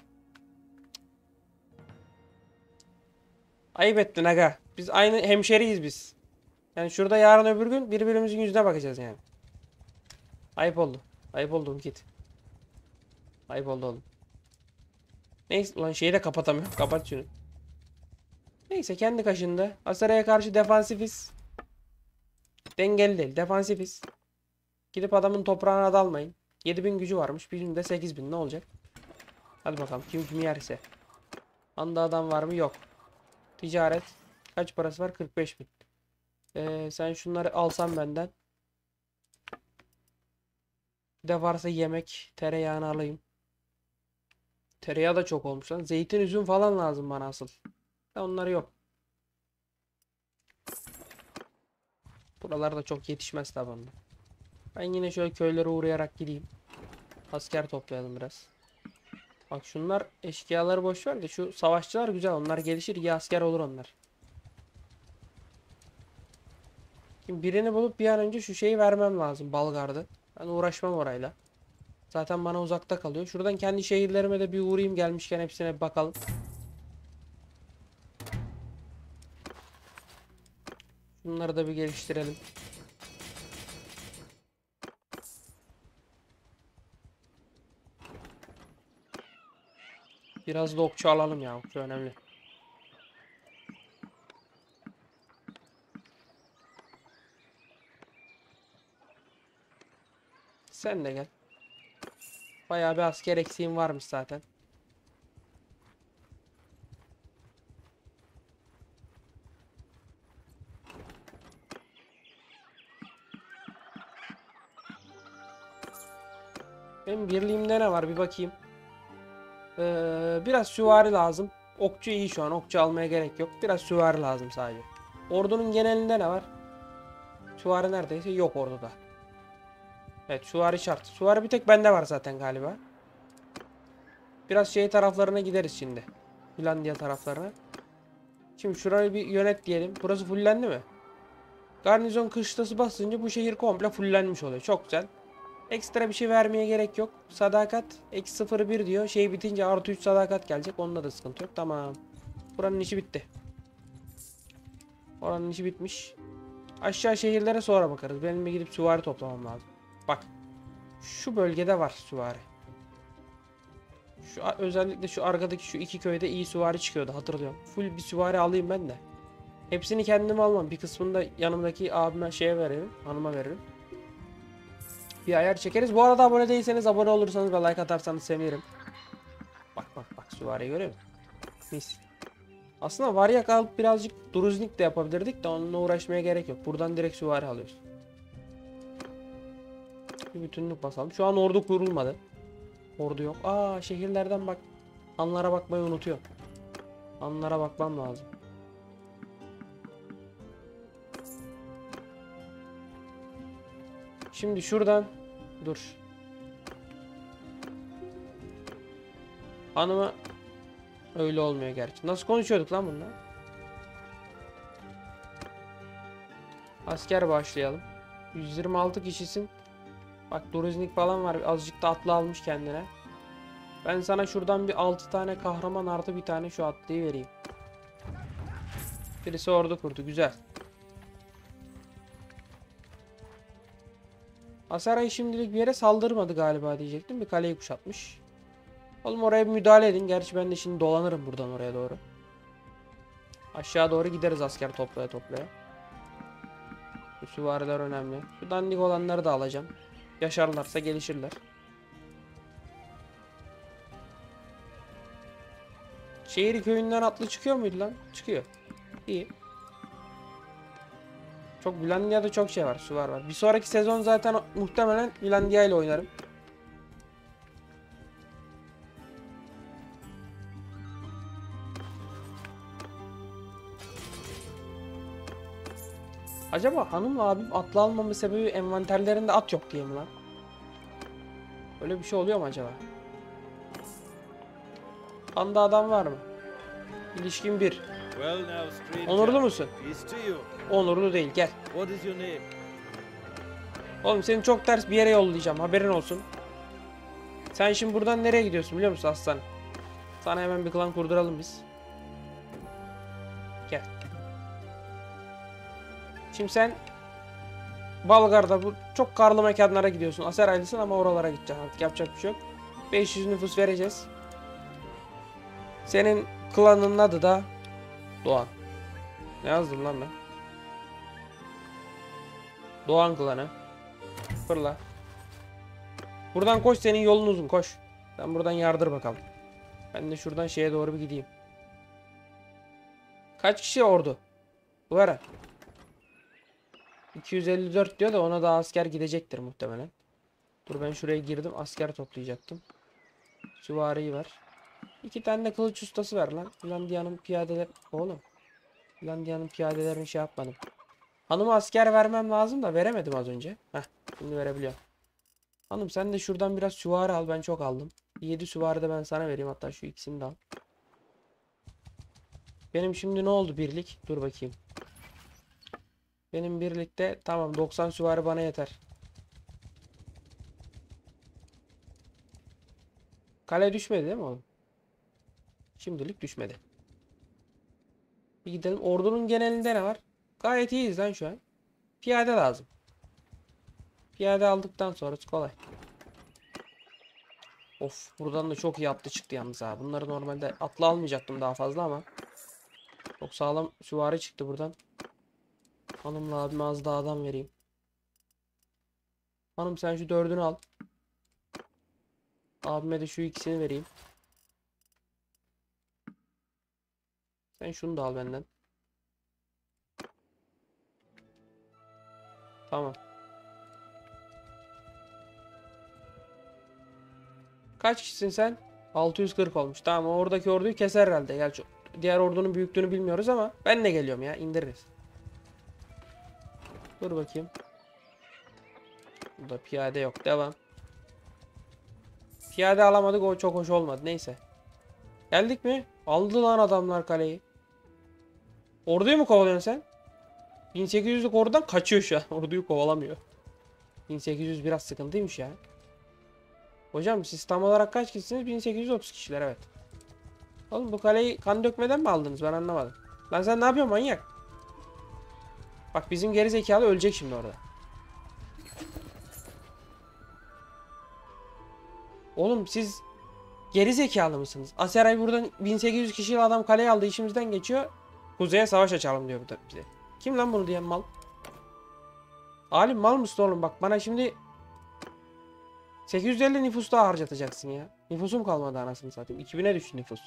Ayıp ettin aga. Biz aynı hemşeriyiz biz. Yani şurada yarın öbür gün birbirimizin yüzüne bakacağız yani. Ayıp oldu. Ayıp oldu git. Ayıp oldu oğlum. Neyse ulan şeyi de kapatamıyorum. Kapat şunu. Neyse kendi kaşında. Asaray'a karşı defansifiz. Dengeli değil. Defansifiz. Gidip adamın toprağına dalmayın. yedi bin gücü varmış. Bizim de sekiz bin ne olacak? Hadi bakalım kim kimi yerse. Anda adam var mı? Yok. Ticaret. Kaç parası var? kırk beş bin. Ee, sen şunları alsan benden. Bir de varsa yemek. Tereyağını alayım. Tereyağı da çok olmuş lan. Zeytin, üzüm falan lazım bana asıl. Onları yok. Buralarda çok yetişmez tabi onda. Ben yine şöyle köylere uğrayarak gideyim. Asker toplayalım biraz. Bak şunlar eşkıyaları boş ver de şu savaşçılar güzel. Onlar gelişir. İyi asker olur onlar. Şimdi birini bulup bir an önce şu şeyi vermem lazım. Balgar'dı. Ben uğraşmam orayla. Zaten bana uzakta kalıyor. Şuradan kendi şehirlerime de bir uğrayayım. Gelmişken hepsine bir bakalım. Bunları da bir geliştirelim. Biraz da okçu alalım ya. Okçu önemli. Sen de gel. Bayağı bir asker eksiğim varmış zaten. Benim birliğimde ne var bir bakayım. Ee, biraz süvari lazım. Okçu iyi şu an. Okçu almaya gerek yok. Biraz süvari lazım sadece. Ordunun genelinde ne var? Süvari neredeyse yok orduda. Evet süvari şart. Süvari bir tek bende var zaten galiba. Biraz şey taraflarına gideriz şimdi. Finlandiya taraflarına. Şimdi şurayı bir yönet diyelim. Burası fullendi mi? Garnizon kışlası basınca bu şehir komple fullenmiş oluyor. Çok güzel. Ekstra bir şey vermeye gerek yok. Sadakat eksi sıfır bir diyor. Şey bitince artı üç sadakat gelecek. Onda da sıkıntı yok. Tamam. Buranın işi bitti. Oranın işi bitmiş. Aşağı şehirlere sonra bakarız. Benim bir gidip süvari toplamam lazım. Bak. Şu bölgede var süvari. Şu özellikle şu arkadaki şu iki köyde iyi süvari çıkıyordu hatırlıyorum. Full bir süvari alayım ben de. Hepsini kendim almam. Bir kısmını da yanımdaki abime şeye veririm. Hanıma veririm. Bir ayar çekeriz. Bu arada abone değilseniz abone olursanız ve like atarsanız sevinirim. Bak bak bak süvariyi görüyor musun? Mis. Aslında varyak alıp birazcık druznik de yapabilirdik de onunla uğraşmaya gerek yok. Buradan direkt süvari alıyoruz. Bir bütünlük basalım. Şu an ordu kurulmadı. Ordu yok. Aa şehirlerden bak. Hanlara bakmayı unutuyorum. Hanlara bakmam lazım. Şimdi şuradan dur. Hanıma öyle olmuyor gerçi. Nasıl konuşuyorduk lan bunlar? Asker başlayalım. yüz yirmi altı kişisin. Bak Doruznik falan var. Azıcık da atlı almış kendine. Ben sana şuradan bir altı tane kahraman artı bir tane şu atlıyı vereyim. Birisi ordu kurdu. Güzel. Asaray şimdilik bir yere saldırmadı galiba diyecektim. Bir kaleyi kuşatmış. Oğlum oraya bir müdahale edin. Gerçi ben de şimdi dolanırım buradan oraya doğru. Aşağı doğru gideriz asker toplaya toplaya. Bu süvariler önemli. Şu dandik olanları da alacağım. Yaşarlarsa gelişirler. Şehir köyünden atlı çıkıyor muydu lan? Çıkıyor. İyi. Çok Finlandiya'da çok şey var. Süvar var. Bir sonraki sezon zaten muhtemelen Finlandiya ile oynarım. Acaba hanımla abim atlı almamın sebebi envanterlerinde at yok diye mi lan? Öyle bir şey oluyor mu acaba? Anda adam var mı? İlişkin bir. Well now, stranger. Onurlu musun? Peace to you. Onurlu değil, gel. What is your name? Oğlum seni çok ters bir yere yollayacağım, haberin olsun. Sen şimdi buradan nereye gidiyorsun biliyor musun aslan? Sana hemen bir klan kurduralım biz. Gel. Şimdi sen Balgar'da bu çok karlı mekanlara gidiyorsun. Aseraylısın ama oralara gideceksin artık, yapacak bir şey yok. beş yüz nüfus vereceğiz. Senin klanının adı da Doğan. Ne yazdım lan ben? Doğan klanı. Fırla. Buradan koş, senin yolun uzun, koş. Sen buradan yardır bakalım. Ben de şuradan şeye doğru bir gideyim. Kaç kişi ordu? Bu ara. iki yüz elli dört diyor da ona da asker gidecektir muhtemelen. Dur ben şuraya girdim, asker toplayacaktım. Süvariyi ver. İki tane de kılıç ustası ver lan. Finlandiya'nın piyadeler... Oğlum. Finlandiya'nın piyadelerini şey yapmadım. Hanıma asker vermem lazım da veremedim az önce. Heh, şimdi verebiliyorum. Hanım sen de şuradan biraz süvari al, ben çok aldım. yedi süvari de ben sana vereyim, hatta şu ikisini de al. Benim şimdi ne oldu birlik? Dur bakayım. Benim birlikte tamam doksan süvari bana yeter. Kale düşmedi değil mi oğlum? Şimdilik düşmedi. Bir gidelim. Ordunun genelinde ne var? Gayet iyiyiz lan şu an. Piyade lazım. Piyade aldıktan sonrası kolay. Of, buradan da çok iyi atlı çıktı yalnız ha. Bunları normalde atlı almayacaktım daha fazla ama çok sağlam süvari çıktı buradan. Hanımla abime az daha adam vereyim. Hanım sen şu dördünü al. Abime de şu ikisini vereyim. Sen şunu da al benden. Tamam. Kaç kişisin sen? altı yüz kırk olmuş. Tamam, oradaki orduyu keser herhalde. Gel, diğer ordunun büyüklüğünü bilmiyoruz ama ben de geliyorum ya, indiririz. Dur bakayım. Burada piyade yok. Devam. Piyade alamadık, o çok hoş olmadı. Neyse. Geldik mi? Aldı lan adamlar kaleyi. Orduyu mu kovalıyorsun sen? bin sekiz yüzlük ordudan kaçıyor şu an. Orduyu kovalamıyor. bin sekiz yüz biraz sıkıntıymış ya. Hocam siz tam olarak kaç kişisiniz? bin sekiz yüz otuz kişiler, evet. Oğlum bu kaleyi kan dökmeden mi aldınız? Ben anlamadım. Lan sen ne yapıyorsun manyak? Bak bizim geri zekalı ölecek şimdi orada. Oğlum siz geri zekalı mısınız? Aseray buradan bin sekiz yüz kişiyle adam kaleyi aldı, işimizden geçiyor. Kuzeye savaş açalım diyor burada bize. Kim lan bunu diyen mal? Alim mal mısın oğlum? Bak bana şimdi sekiz yüz elli nüfus daha harcatacaksın ya. Nüfusum kalmadı anasını satayım. iki bine düştü nüfus.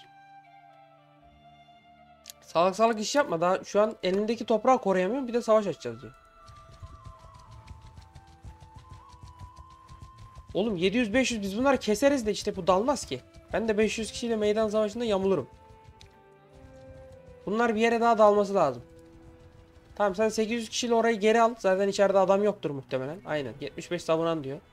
Salak salak iş yapma. Daha şu an elindeki toprağı koruyamıyorum. Bir de savaş açacağız diyor. Oğlum yedi yüz beş yüz biz bunları keseriz de işte bu dalmaz ki. Ben de beş yüz kişiyle meydan savaşında yamulurum. Bunlar bir yere daha dalması lazım. Tamam sen sekiz yüz kişiyle orayı geri al. Zaten içeride adam yoktur muhtemelen. Aynen. yetmiş beş savunan diyor.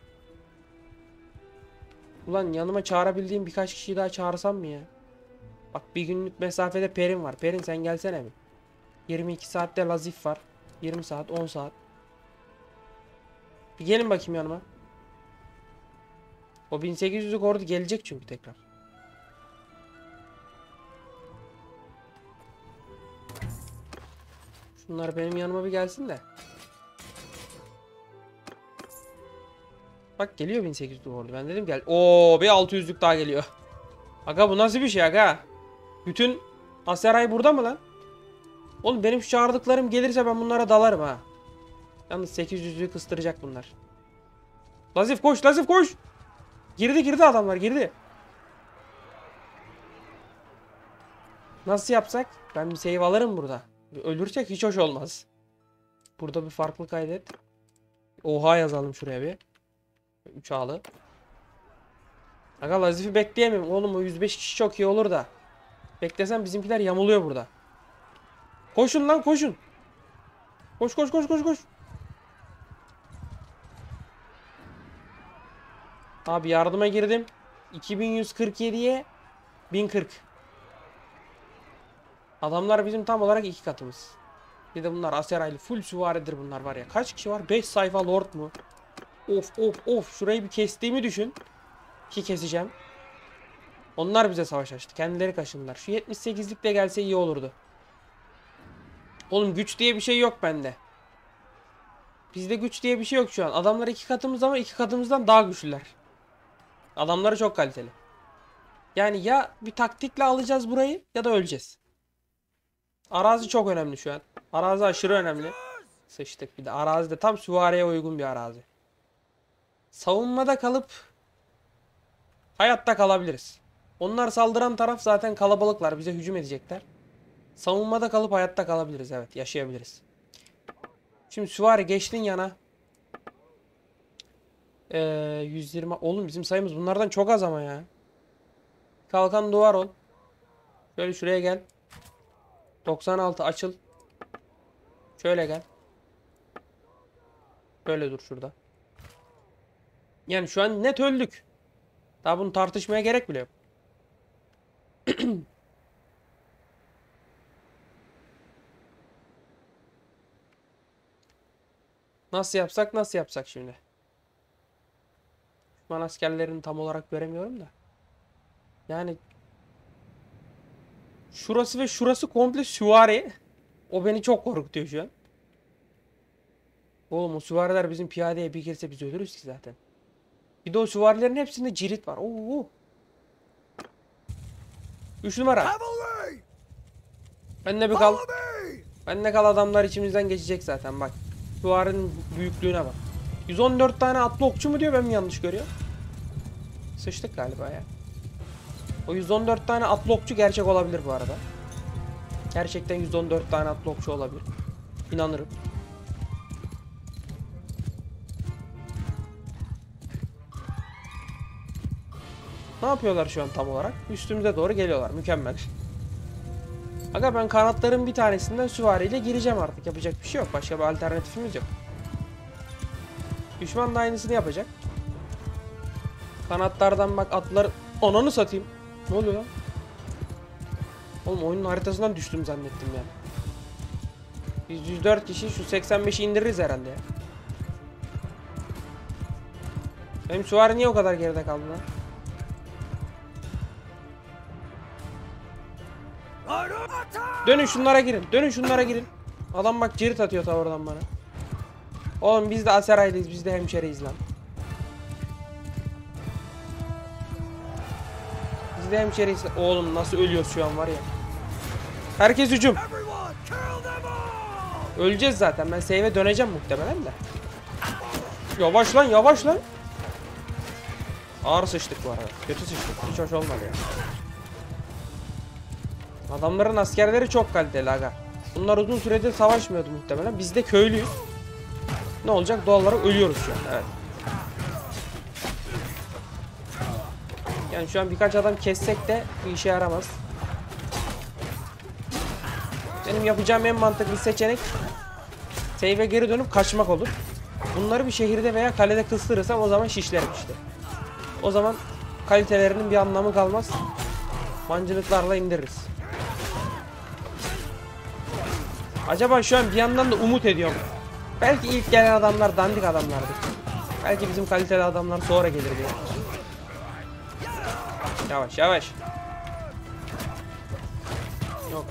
Ulan yanıma çağırabildiğim birkaç kişiyi daha çağırsam mı ya? Bak bir günlük mesafede Perin var. Perin sen gelsene mi? yirmi iki saatte Lazif var. yirmi saat, on saat. Bir gelin bakayım yanıma. O bin sekiz yüzlük ordu gelecek çünkü tekrar. Şunlar benim yanıma bir gelsin de. Bak geliyor bin sekiz yüzlük ordu. Ben dedim gel. Oo bir altı yüzlük daha geliyor. Aga bu nasıl bir şey aga? Bütün Aseray burada mı lan? Oğlum benim şu çağırdıklarım gelirse ben bunlara dalarım ha. Yalnız sekiz yüzlüğü kıstıracak bunlar. Lazif koş, Lazif koş. Girdi girdi adamlar girdi. Nasıl yapsak? Ben bir save alırım burada. Ölürsek hiç hoş olmaz. Burada bir farklı kaydet. Oha yazalım şuraya bir. üç A'lı. Aga Lazif'i bekleyemem. Oğlum o yüz beş kişi çok iyi olur da. Beklesem bizimkiler yamuluyor burada. Koşun lan koşun. Koş koş koş koş koş. Abi yardıma girdim. iki bin yüz kırk yediye bin kırk. Adamlar bizim tam olarak iki katımız. Bir de bunlar Aseraylı full süvaridir bunlar var ya. Kaç kişi var? beş sayfa lord mu? Of of of. Şurayı bir kestiğimi düşün. Ki keseceğim. Onlar bize savaş açtı. Kendileri kaşındılar. Şu yetmiş sekizlik de gelse iyi olurdu. Oğlum güç diye bir şey yok bende. Bizde güç diye bir şey yok şu an. Adamlar iki katımız ama iki katımızdan daha güçlüler. Adamları çok kaliteli. Yani ya bir taktikle alacağız burayı ya da öleceğiz. Arazi çok önemli şu an. Arazi aşırı önemli. Sıçtık bir de. Arazi de tam süvariye uygun bir arazi. Savunmada kalıp hayatta kalabiliriz. Onlar saldıran taraf zaten kalabalıklar. Bize hücum edecekler. Savunmada kalıp hayatta kalabiliriz. Evet, yaşayabiliriz. Şimdi süvari geçtin yana. Ee, yüz yirmi. Oğlum bizim sayımız bunlardan çok az ama ya. Kalkan duvar ol. Şöyle şuraya gel. doksan altı açıl. Şöyle gel. Şöyle dur şurada. Yani şu an net öldük. Daha bunu tartışmaya gerek bile yok. Nasıl yapsak nasıl yapsak şimdi? Düşman askerlerini tam olarak göremiyorum da. Yani şurası ve şurası komple süvari. O beni çok korkutuyor şu an. Oğlum o süvariler bizim piyadeye bir girse biz ölürüz ki zaten. Bir de o süvarilerin hepsinde cirit var. Oo. üç numara. Benle bir kal. Benle kal, adamlar içimizden geçecek zaten bak. Süvarinin büyüklüğüne bak. yüz on dört tane atlı okçu mu diyor, ben mi yanlış görüyorum? Sıçtık galiba ya. O yüz on dört tane atlı okçu gerçek olabilir bu arada. Gerçekten yüz on dört tane atlı okçu olabilir. İnanırım. Ne yapıyorlar şu an tam olarak? Üstümüze doğru geliyorlar. Mükemmel. Aga ben kanatların bir tanesinden süvariyle gireceğim artık. Yapacak bir şey yok. Başka bir alternatifimiz yok. Düşman da aynısını yapacak. Kanatlardan bak atlar... Ananı satayım. Ne oluyor lan? Oğlum oyunun haritasından düştüm zannettim yani. Biz yüz dört kişi, şu seksen beşi indiririz herhalde ya. Benim süvari niye o kadar geride kaldı lan? Dönün şunlara girin. Dönün şunlara girin. Adam bak cirit atıyor ta oradan bana. Oğlum biz de Aseraylıyız. Biz de hemşeriyiz lan. Biz de hemşeriyiz. Oğlum nasıl ölüyoruz şu an var ya. Herkes hücum. Öleceğiz zaten. Ben save'e döneceğim muhtemelen de. Yavaş lan yavaş lan. Ağır sıçtık bu arada. Kötü sıçtık. Hiç hoş olmadı ya. Adamların askerleri çok kaliteli aga. Bunlar uzun süredir savaşmıyordu muhtemelen. Biz de köylüyüz. Ne olacak? Doğal olarak ölüyoruz şu an. Evet. Yani şu an birkaç adam kessek de bir işe yaramaz. Benim yapacağım en mantıklı seçenek save'e geri dönüp kaçmak olur. Bunları bir şehirde veya kalede kıstırırsam o zaman şişlerim işte. O zaman kalitelerinin bir anlamı kalmaz. Mancınıklarla indiririz. Acaba şu an bir yandan da umut ediyorum. Belki ilk gelen adamlar dandik adamlardır. Belki bizim kaliteli adamlar sonra gelir diye. Yavaş yavaş. Yok.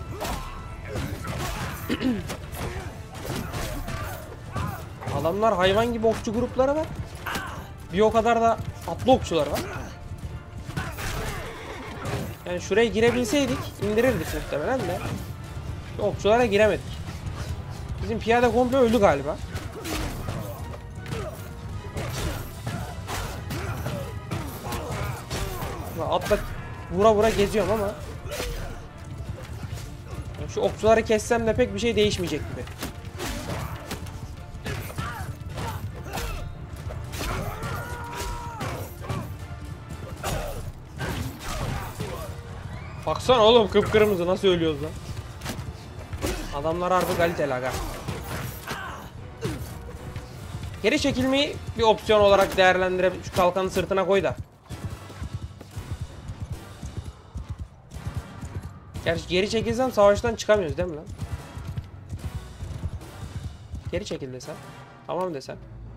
Adamlar hayvan gibi okçu grupları var. Bir o kadar da atlı okçular var. Yani şuraya girebilseydik indirirdik muhtemelen de. Okçulara giremedik. Bizim piyade komple öldü galiba. Atla vura vura geziyorum ama. Şu okçuları kessem de pek bir şey değişmeyecek gibi. Baksana oğlum, kıpkırmızı nasıl ölüyoruz lan. Adamlar harbi kaliteli aga. Geri çekilmeyi bir opsiyon olarak değerlendirip şu kalkanı sırtına koy da. Gerçi geri çekilsem savaştan çıkamıyoruz değil mi lan? Geri çekil desen. Tamam desen.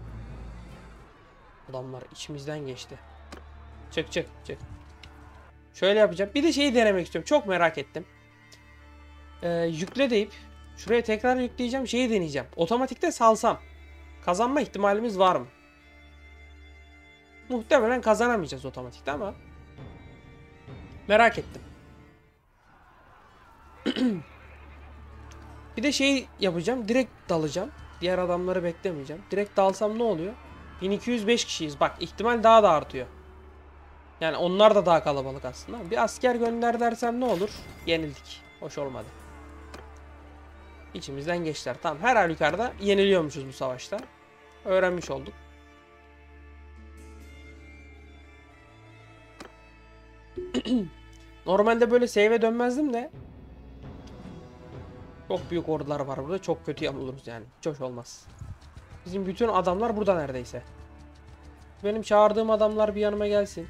Adamlar içimizden geçti. Çık çık çık. Şöyle yapacağım. Bir de şeyi denemek istiyorum. Çok merak ettim. Ee, yükle deyip şuraya tekrar yükleyeceğim. Şeyi deneyeceğim. Otomatikte salsam kazanma ihtimalimiz var mı? Muhtemelen kazanamayacağız otomatikte ama merak ettim. Bir de şey yapacağım. Direkt dalacağım. Diğer adamları beklemeyeceğim. Direkt dalsam ne oluyor? bin iki yüz beş kişiyiz. Bak, ihtimal daha da artıyor. Yani onlar da daha kalabalık aslında. Bir asker gönder dersem ne olur? Yenildik. Hoş olmadı. İçimizden geçtiler. Tamam, her halükarda yeniliyormuşuz bu savaşta. Öğrenmiş olduk. Normalde böyle save'e dönmezdim de. Çok büyük ordular var burada. Çok kötü yamuluruz yani. Hiç hoş olmaz. Bizim bütün adamlar burada neredeyse. Benim çağırdığım adamlar bir yanıma gelsin.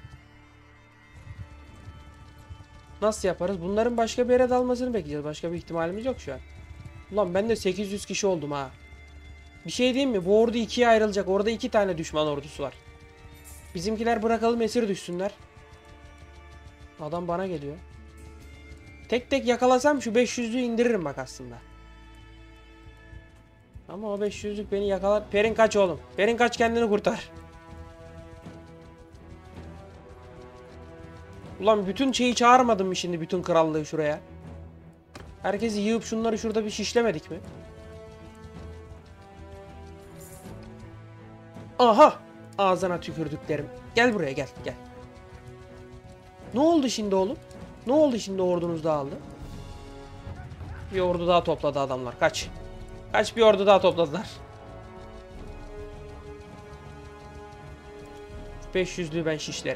Nasıl yaparız? Bunların başka bir yere dalmasını bekleyeceğiz. Başka bir ihtimalimiz yok şu an. Ulan ben de sekiz yüz kişi oldum ha. Bir şey diyeyim mi? Bu ordu ikiye ayrılacak. Orada iki tane düşman ordusu var. Bizimkiler bırakalım esir düşsünler. Adam bana geliyor. Tek tek yakalasam şu beş yüzlüğü indiririm bak aslında. Ama o beş yüzlük beni yakalar. Perin kaç oğlum. Perin kaç, kendini kurtar. Ulan bütün şeyi çağırmadım mı şimdi, bütün krallığı şuraya? Herkesi yığıp şunları şurada bir şişlemedik mi? Aha! Ağzına tükürdüklerim. Gel buraya, gel gel. Ne oldu şimdi oğlum? Ne oldu şimdi, ordunuz dağıldı? Bir ordu daha topladı adamlar. Kaç. Kaç bir ordu daha topladılar. beş yüzlüğü ben şişlerim.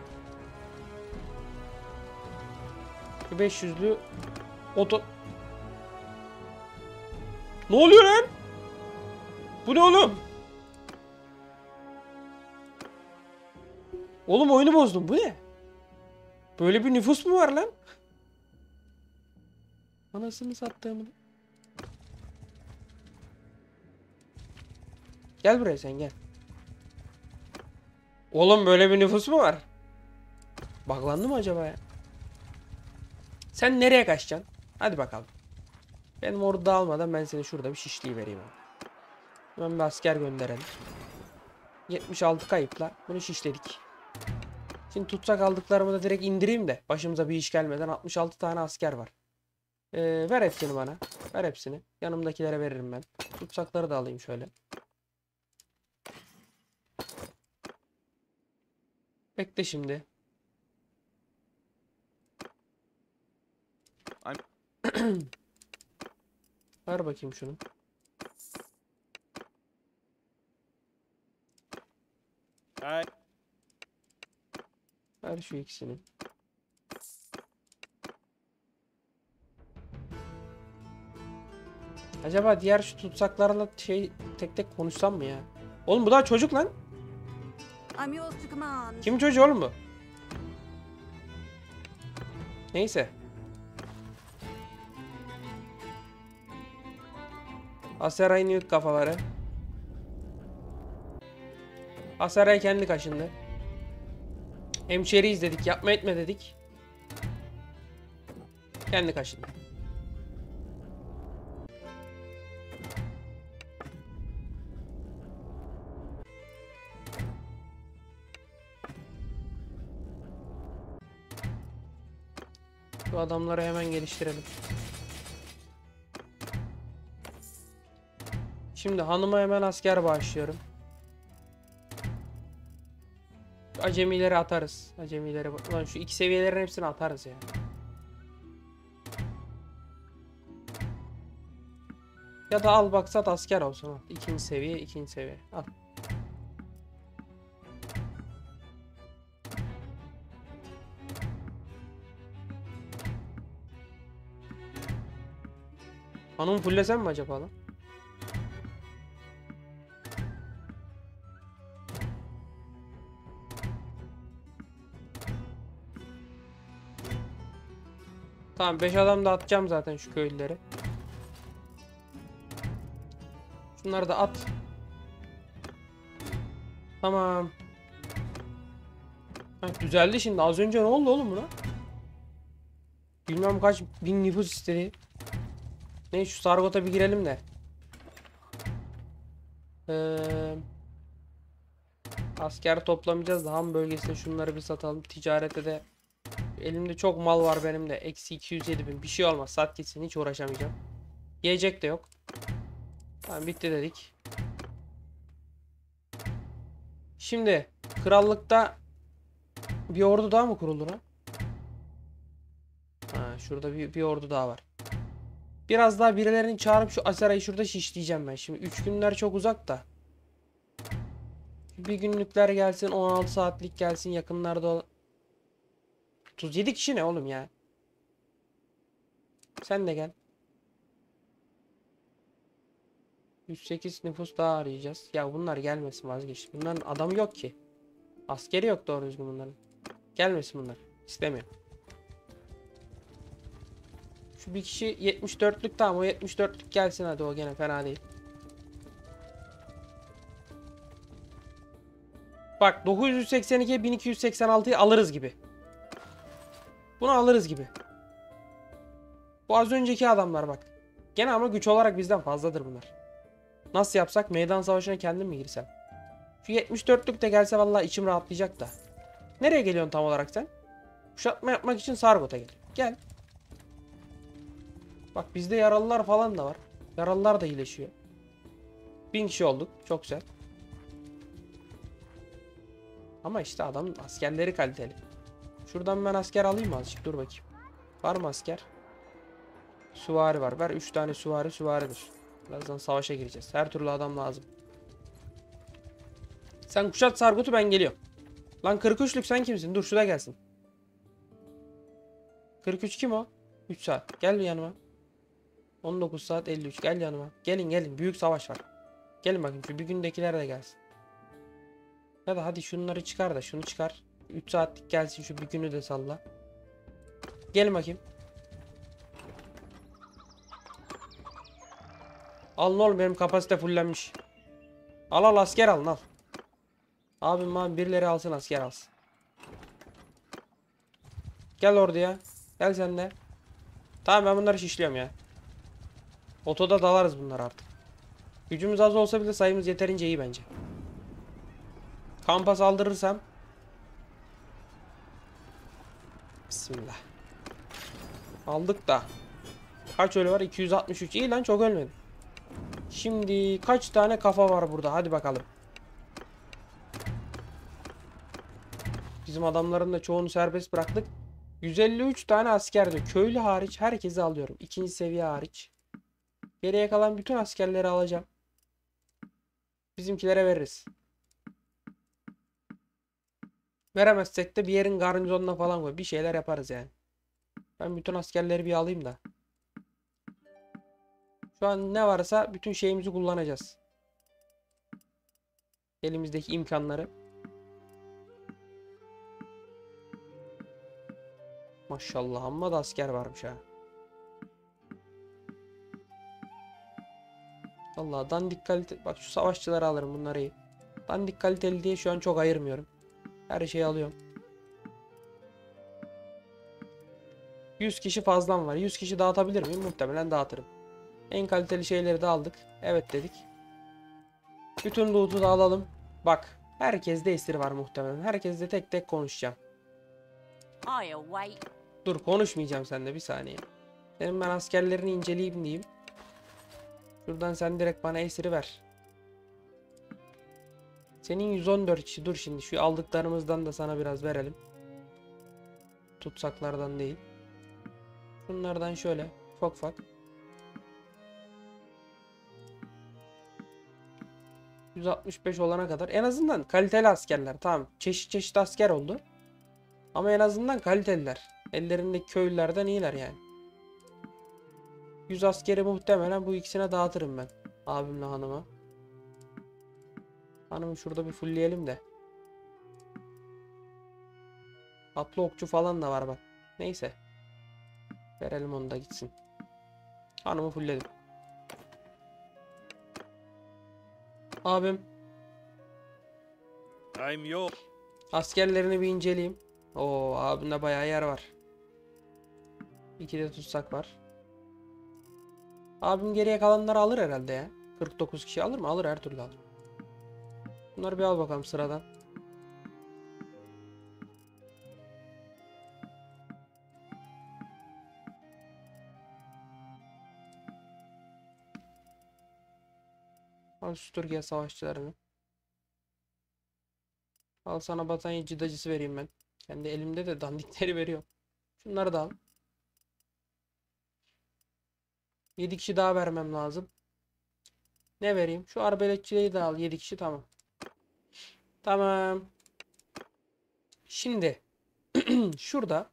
Şu beş yüzlü oto... Ne oluyor lan? Bu ne oğlum? Oğlum oyunu bozdum. Bu ne? Böyle bir nüfus mu var lan? Anasını sattığımın. Gel buraya sen, gel. Oğlum böyle bir nüfus mu var? Baklandı mı acaba ya? Sen nereye kaçacaksın? Hadi bakalım. Benim ordu dağılmadan ben seni şurada bir şişliği vereyim. Hemen bir asker gönderelim. yetmiş altı kayıpla bunu şişledik. Şimdi tutsak aldıklarımı da direkt indireyim de başımıza bir iş gelmeden. altmış altı tane asker var. Ee, ver hepsini bana. Ver hepsini. Yanımdakilere veririm ben. Tutsakları da alayım şöyle. Bekle şimdi. Ver bakayım şunu. Aye. Ver şu ikisini. Acaba diğer şu tutsaklarla şey tek tek konuşsam mı ya? Oğlum bu daha çocuk lan. I'm yours to command. Kim çocuğu oğlum bu? Neyse. Aseray'ın yük kafaları. Aseray kendi kaşındı. Hemşeriyiz dedik, yapma etme dedik. Kendi kaşındı. Bu adamları hemen geliştirelim. Şimdi hanıma hemen asker bağışlıyorum. Şu acemileri atarız. Acemileri. Ulan şu iki seviyelerin hepsini atarız ya. Ya da al bak sat asker olsun. Al. İkinci seviye, ikinci seviye. Al. Hanım fullesem mi acaba lan? Tamam beş adam da atacağım zaten şu köylüleri. Şunları da at. Tamam. Heh, düzeldi şimdi. Az önce ne oldu oğlum buna? Bilmem kaç bin nüfus istedi. Ne şu Sargot'a bir girelim de. Ee, asker toplamayacağız da ham bölgesinde şunları bir satalım. Ticarette de elimde çok mal var benim de. Eksi iki yüz yedi bin. Bir şey olmaz. Sat gitsin. Hiç uğraşamayacağım. Yiyecek de yok. Tamam bitti dedik. Şimdi krallıkta bir ordu daha mı kuruldu lan? Ha, şurada bir, bir ordu daha var. Biraz daha birilerini çağırıp şu Asera'yı şurada şişleyeceğim ben. Şimdi üç günler çok uzak da. Bir günlükler gelsin, on altı saatlik gelsin yakınlarda. otuz yedi kişi ne oğlum ya? Sen de gel. yüz sekiz nüfus daha arayacağız. Ya bunlar gelmesin, vazgeç. Bunların adamı yok ki. Askeri yok doğru düzgün bunların. Gelmesin bunlar. İstemiyorum. Şu bir kişi yetmiş dörtlük, tamam o yetmiş dörtlük gelsin hadi, o gene fena değil. Bak dokuz yüz seksen ikiye bin iki yüz seksen altıyı alırız gibi. Bunu alırız gibi. Bu az önceki adamlar bak. Gene ama güç olarak bizden fazladır bunlar. Nasıl yapsak? Meydan savaşına kendim mi girsem? Şu yetmiş dörtlük de gelse vallahi içim rahatlayacak da. Nereye geliyorsun tam olarak sen? Kuşatma yapmak için Sargot'a gel. Gel. Bak bizde yaralılar falan da var. Yaralılar da iyileşiyor. Bin kişi olduk. Çok güzel. Ama işte adamın askerleri kaliteli. Şuradan ben asker alayım mı azıcık? Dur bakayım. Var mı asker? Süvari var. Ver üç tane süvari süvaridir. Birazdan savaşa gireceğiz. Her türlü adam lazım. Sen kuşat Sargot'u, ben geliyorum. Lan kırk üçlük sen kimsin? Dur şurada gelsin. kırk üç kim o? üç saat. Gel yanıma. on dokuz saat elli üç. Gel yanıma. Gelin gelin. Büyük savaş var. Gelin bakayım şu bir gündekiler de gelsin. Ya da hadi şunları çıkar da şunu çıkar. üç saatlik gelsin, şu bir günü de salla. Gelin bakayım. Alın oğlum, benim kapasite fullenmiş. Al al asker alın al. Abim abi birileri alsın, asker alsın. Gel orduya. Gel sen de. Tamam ben bunları şişliyorum ya. Otoda dalarız bunlar artık. Gücümüz az olsa bile sayımız yeterince iyi bence. Kampa saldırırsam. Bismillah. Aldık da. Kaç ölü var? iki yüz altmış üç. İyi lan, çok ölmedi. Şimdi kaç tane kafa var burada? Hadi bakalım. Bizim adamların da çoğunu serbest bıraktık. yüz elli üç tane asker diyor. Köylü hariç herkesi alıyorum. İkinci seviye hariç. Geriye kalan bütün askerleri alacağım. Bizimkilere veririz. Veremezsek de bir yerin garnizonuna falan koy. Bir şeyler yaparız yani. Ben bütün askerleri bir alayım da. Şu an ne varsa bütün şeyimizi kullanacağız. Elimizdeki imkanları. Maşallah amma da asker varmış ha. Allah dandik kalite. Bak şu savaşçıları alırım, bunları iyi. Dandik kaliteli diye şu an çok ayırmıyorum. Her şeyi alıyorum. yüz kişi fazlam var. yüz kişi dağıtabilir miyim? Muhtemelen dağıtırım. En kaliteli şeyleri de aldık. Evet dedik. Bütün loot'u da alalım. Bak. Herkeste esir var muhtemelen. Herkesle tek tek konuşacağım. I'll wait. Dur konuşmayacağım seninle, bir saniye. Senin ben askerlerini inceleyeyim diyeyim. Şuradan sen direkt bana esiri ver. Senin yüz on dört kişi. Dur şimdi şu aldıklarımızdan da sana biraz verelim. Tutsaklardan değil. Bunlardan şöyle ufak ufak. yüz altmış beş olana kadar en azından kaliteli askerler. Tamam, çeşit çeşit asker oldu. Ama en azından kaliteliler. Ellerindeki köylülerden iyiler yani. yüz askeri muhtemelen bu ikisine dağıtırım ben. Abimle hanıma. Hanımı şurada bir fullleyelim de. Atlı okçu falan da var bak. Neyse. Verelim onu da gitsin. Hanımı fullledim. Abim. I'm your. Askerlerini bir inceleyeyim. Oo, abimde bayağı yer var. İki de tutsak var. Abim geriye kalanları alır herhalde ya. kırk dokuz kişi alır mı? Alır, her türlü alır. Bunları bir al bakalım sıradan. Al şu Türkiye savaşçılarını. Al sana Batanya cidacısı vereyim ben. Kendi elimde de dandikleri veriyorum. Şunları da al. yedi kişi daha vermem lazım. Ne vereyim? Şu arbeletçiyi de al. yedi kişi, tamam. Tamam. Şimdi şurada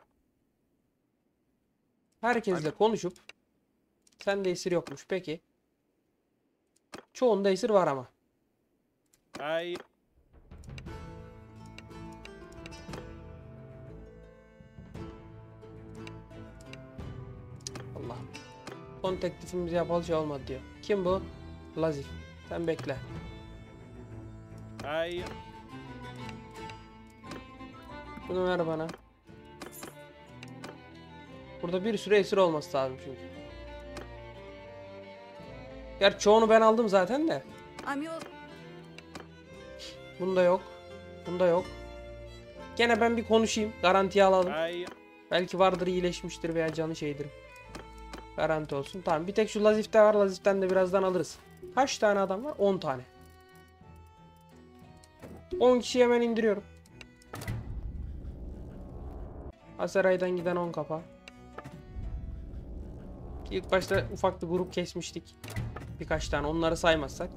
herkesle konuşup, sende esir yokmuş peki. Çoğunda esir var ama. I. Allah'ım. Son teklifimizi yapalı şey olmadı diyor. Kim bu? Lazif. Sen bekle. I. Bunu ver bana. Burada bir sürü esir olması lazım çünkü. Gerçi çoğunu ben aldım zaten de. I'm your. Bunda yok. Bunda yok. Gene ben bir konuşayım. Garantiye alalım. I. Belki vardır, iyileşmiştir veya canı şeydir. Garanti olsun. Tamam, bir tek şu Lazif'te var. Lazif'ten de birazdan alırız. Kaç tane adam var? on tane. on kişi hemen indiriyorum. Aseray'dan giden on kafa. İlk başta ufak bir grup kesmiştik. Birkaç tane, onları saymazsak.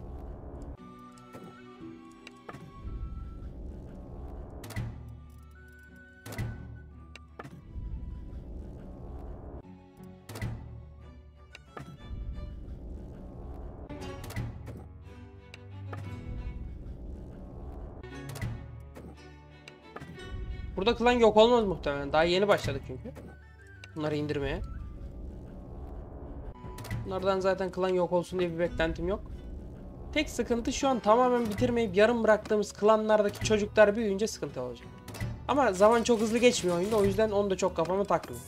Burada klan yok olmaz muhtemelen. Daha yeni başladık çünkü. Bunları indirmeye. Bunlardan zaten klan yok olsun diye bir beklentim yok. Tek sıkıntı şu an tamamen bitirmeyip yarım bıraktığımız klanlardaki çocuklar büyüyünce sıkıntı olacak. Ama zaman çok hızlı geçmiyor oyunda, o yüzden onu da çok kafama takmıyorum.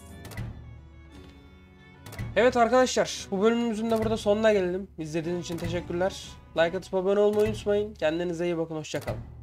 Evet arkadaşlar, bu bölümümüzün de burada sonuna gelelim. İzlediğiniz için teşekkürler. Like atıp abone olmayı unutmayın. Kendinize iyi bakın, hoşça kalın.